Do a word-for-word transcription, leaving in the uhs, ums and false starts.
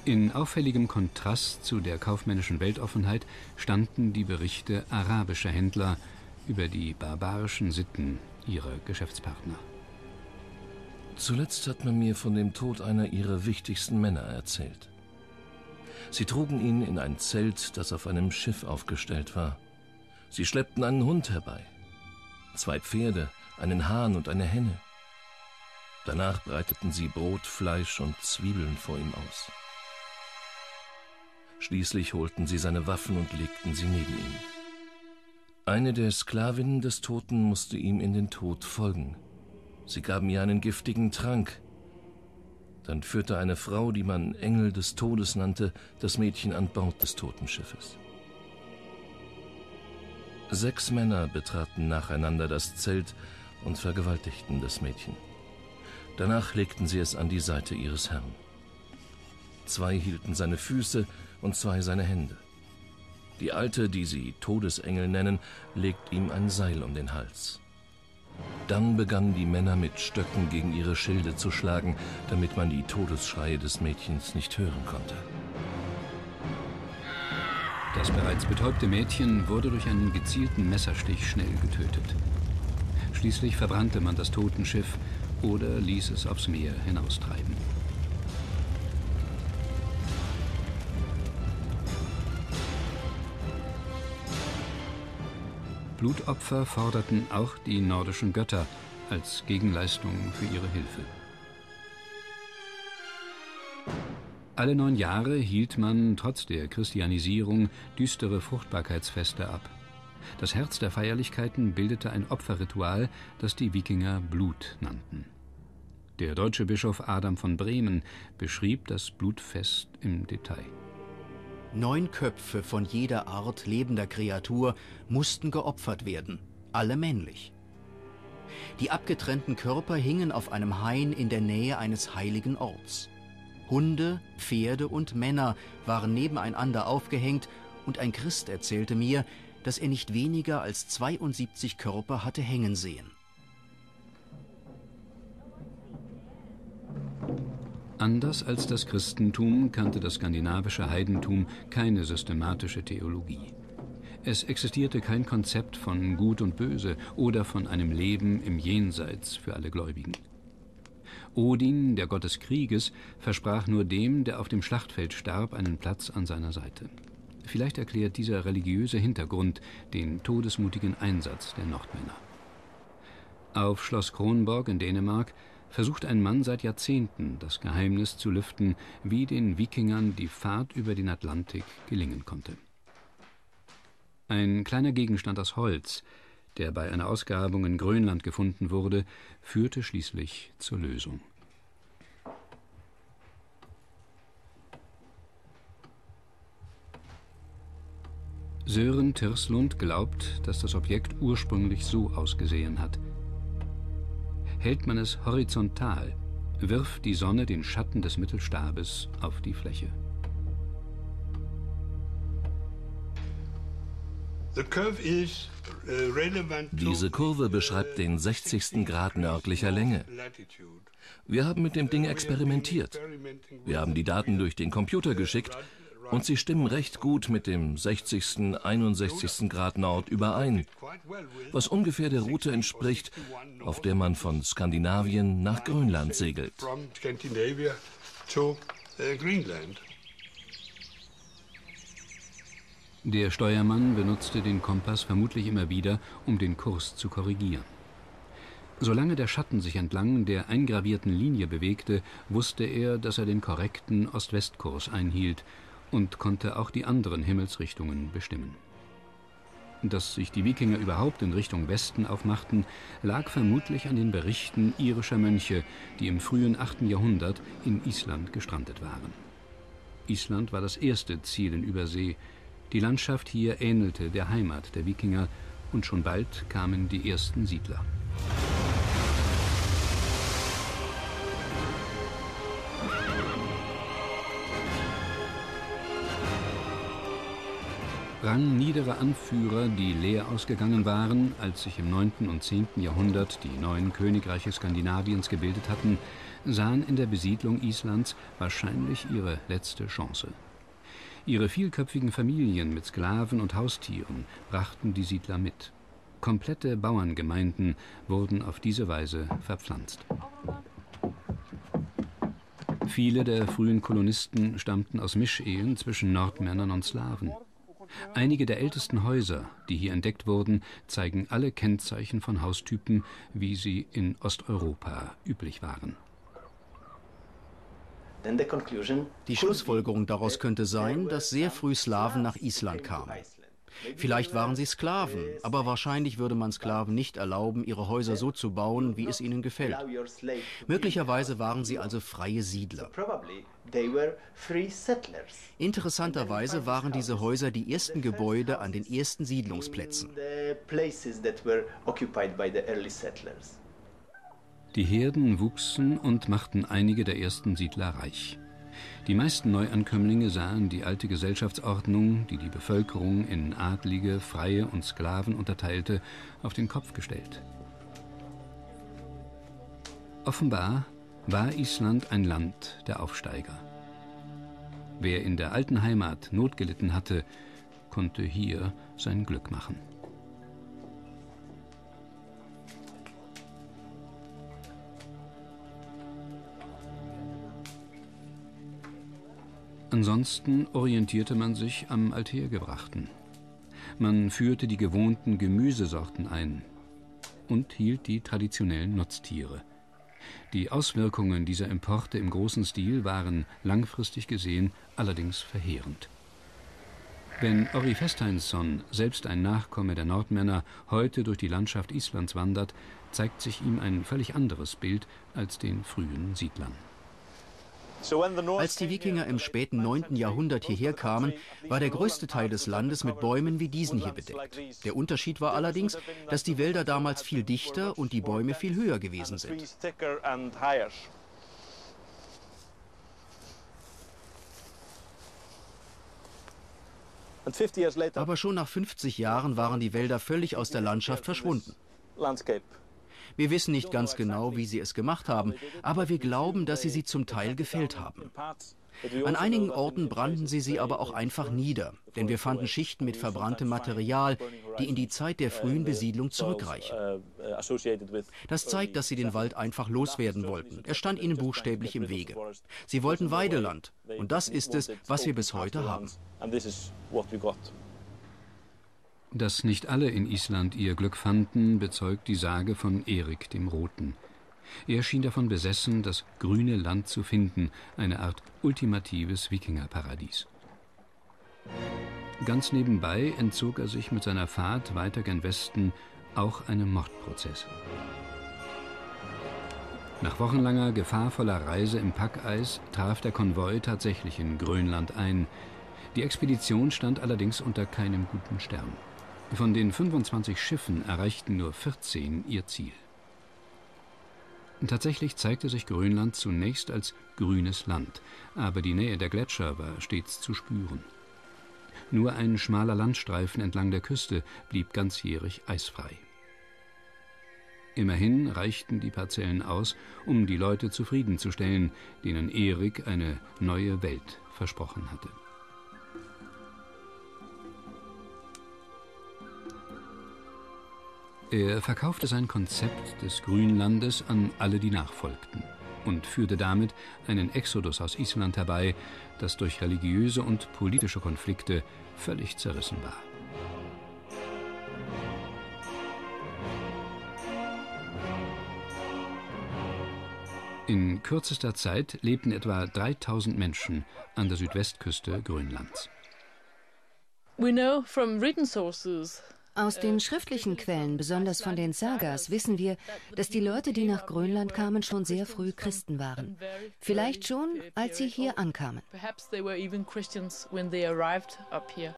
In auffälligem Kontrast zu der kaufmännischen Weltoffenheit standen die Berichte arabischer Händler über die barbarischen Sitten ihrer Geschäftspartner. Zuletzt hat man mir von dem Tod einer ihrer wichtigsten Männer erzählt. Sie trugen ihn in ein Zelt, das auf einem Schiff aufgestellt war. Sie schleppten einen Hund herbei, zwei Pferde, einen Hahn und eine Henne. Danach breiteten sie Brot, Fleisch und Zwiebeln vor ihm aus. Schließlich holten sie seine Waffen und legten sie neben ihn. Eine der Sklavinnen des Toten musste ihm in den Tod folgen. Sie gaben ihr einen giftigen Trank. Dann führte eine Frau, die man Engel des Todes nannte, das Mädchen an Bord des Totenschiffes. Sechs Männer betraten nacheinander das Zelt und vergewaltigten das Mädchen. Danach legten sie es an die Seite ihres Herrn. Zwei hielten seine Füße und zwei seine Hände. Die Alte, die sie Todesengel nennen, legt ihm ein Seil um den Hals. Dann begannen die Männer mit Stöcken gegen ihre Schilde zu schlagen, damit man die Todesschreie des Mädchens nicht hören konnte. Das bereits betäubte Mädchen wurde durch einen gezielten Messerstich schnell getötet. Schließlich verbrannte man das Totenschiff oder ließ es aufs Meer hinaustreiben. Blutopfer forderten auch die nordischen Götter als Gegenleistung für ihre Hilfe. Alle neun Jahre hielt man trotz der Christianisierung düstere Fruchtbarkeitsfeste ab. Das Herz der Feierlichkeiten bildete ein Opferritual, das die Wikinger Blut nannten. Der deutsche Bischof Adam von Bremen beschrieb das Blutfest im Detail. Neun Köpfe von jeder Art lebender Kreatur mussten geopfert werden, alle männlich. Die abgetrennten Körper hingen auf einem Hain in der Nähe eines heiligen Orts. Hunde, Pferde und Männer waren nebeneinander aufgehängt und ein Christ erzählte mir, dass er nicht weniger als zweiundsiebzig Körper hatte hängen sehen. Anders als das Christentum kannte das skandinavische Heidentum keine systematische Theologie. Es existierte kein Konzept von Gut und Böse oder von einem Leben im Jenseits für alle Gläubigen. Odin, der Gott des Krieges, versprach nur dem, der auf dem Schlachtfeld starb, einen Platz an seiner Seite. Vielleicht erklärt dieser religiöse Hintergrund den todesmutigen Einsatz der Nordmänner. Auf Schloss Kronborg in Dänemark versucht ein Mann seit Jahrzehnten, das Geheimnis zu lüften, wie den Wikingern die Fahrt über den Atlantik gelingen konnte. Ein kleiner Gegenstand aus Holz, der bei einer Ausgrabung in Grönland gefunden wurde, führte schließlich zur Lösung. Sören Tirslund glaubt, dass das Objekt ursprünglich so ausgesehen hat. Hält man es horizontal, wirft die Sonne den Schatten des Mittelstabes auf die Fläche. Diese Kurve beschreibt den sechzigsten Grad nördlicher Länge. Wir haben mit dem Ding experimentiert. Wir haben die Daten durch den Computer geschickt und sie stimmen recht gut mit dem sechzigsten, einundsechzigsten Grad Nord überein, was ungefähr der Route entspricht, auf der man von Skandinavien nach Grönland segelt. Der Steuermann benutzte den Kompass vermutlich immer wieder, um den Kurs zu korrigieren. Solange der Schatten sich entlang der eingravierten Linie bewegte, wusste er, dass er den korrekten Ost-West-Kurs einhielt und konnte auch die anderen Himmelsrichtungen bestimmen. Dass sich die Wikinger überhaupt in Richtung Westen aufmachten, lag vermutlich an den Berichten irischer Mönche, die im frühen achten Jahrhundert in Island gestrandet waren. Island war das erste Ziel in Übersee. Die Landschaft hier ähnelte der Heimat der Wikinger und schon bald kamen die ersten Siedler. Rang niedere Anführer, die leer ausgegangen waren, als sich im neunten und zehnten Jahrhundert die neuen Königreiche Skandinaviens gebildet hatten, sahen in der Besiedlung Islands wahrscheinlich ihre letzte Chance. Ihre vielköpfigen Familien mit Sklaven und Haustieren brachten die Siedler mit. Komplette Bauerngemeinden wurden auf diese Weise verpflanzt. Viele der frühen Kolonisten stammten aus Mischehen zwischen Nordmännern und Slawen. Einige der ältesten Häuser, die hier entdeckt wurden, zeigen alle Kennzeichen von Haustypen, wie sie in Osteuropa üblich waren. Die Schlussfolgerung daraus könnte sein, dass sehr früh Slawen nach Island kamen. Vielleicht waren sie Sklaven, aber wahrscheinlich würde man Sklaven nicht erlauben, ihre Häuser so zu bauen, wie es ihnen gefällt. Möglicherweise waren sie also freie Siedler. Interessanterweise waren diese Häuser die ersten Gebäude an den ersten Siedlungsplätzen. Die Herden wuchsen und machten einige der ersten Siedler reich. Die meisten Neuankömmlinge sahen die alte Gesellschaftsordnung, die die Bevölkerung in Adlige, Freie und Sklaven unterteilte, auf den Kopf gestellt. Offenbar war Island ein Land der Aufsteiger. Wer in der alten Heimat Not gelitten hatte, konnte hier sein Glück machen. Ansonsten orientierte man sich am Althergebrachten. Man führte die gewohnten Gemüsesorten ein und hielt die traditionellen Nutztiere. Die Auswirkungen dieser Importe im großen Stil waren langfristig gesehen allerdings verheerend. Wenn Orri Festeinsson, selbst ein Nachkomme der Nordmänner, heute durch die Landschaft Islands wandert, zeigt sich ihm ein völlig anderes Bild als den frühen Siedlern. Als die Wikinger im späten neunten Jahrhundert hierher kamen, war der größte Teil des Landes mit Bäumen wie diesen hier bedeckt. Der Unterschied war allerdings, dass die Wälder damals viel dichter und die Bäume viel höher gewesen sind. Aber schon nach fünfzig Jahren waren die Wälder völlig aus der Landschaft verschwunden. Wir wissen nicht ganz genau, wie sie es gemacht haben, aber wir glauben, dass sie sie zum Teil gefällt haben. An einigen Orten brannten sie sie aber auch einfach nieder, denn wir fanden Schichten mit verbranntem Material, die in die Zeit der frühen Besiedlung zurückreichen. Das zeigt, dass sie den Wald einfach loswerden wollten. Er stand ihnen buchstäblich im Wege. Sie wollten Weideland, und das ist es, was wir bis heute haben. Dass nicht alle in Island ihr Glück fanden, bezeugt die Sage von Erik dem Roten. Er schien davon besessen, das grüne Land zu finden, eine Art ultimatives Wikingerparadies. Ganz nebenbei entzog er sich mit seiner Fahrt weiter gen Westen auch einem Mordprozess. Nach wochenlanger, gefahrvoller Reise im Packeis traf der Konvoi tatsächlich in Grönland ein. Die Expedition stand allerdings unter keinem guten Stern. Von den fünfundzwanzig Schiffen erreichten nur vierzehn ihr Ziel. Tatsächlich zeigte sich Grönland zunächst als grünes Land, aber die Nähe der Gletscher war stets zu spüren. Nur ein schmaler Landstreifen entlang der Küste blieb ganzjährig eisfrei. Immerhin reichten die Parzellen aus, um die Leute zufriedenzustellen, denen Erik eine neue Welt versprochen hatte. Er verkaufte sein Konzept des Grünlandes an alle, die nachfolgten, und führte damit einen Exodus aus Island herbei, das durch religiöse und politische Konflikte völlig zerrissen war. In kürzester Zeit lebten etwa dreitausend Menschen an der Südwestküste Grönlands. We know from written sources. Aus den schriftlichen Quellen, besonders von den Sagas, wissen wir, dass die Leute, die nach Grönland kamen, schon sehr früh Christen waren. Vielleicht schon, als sie hier ankamen.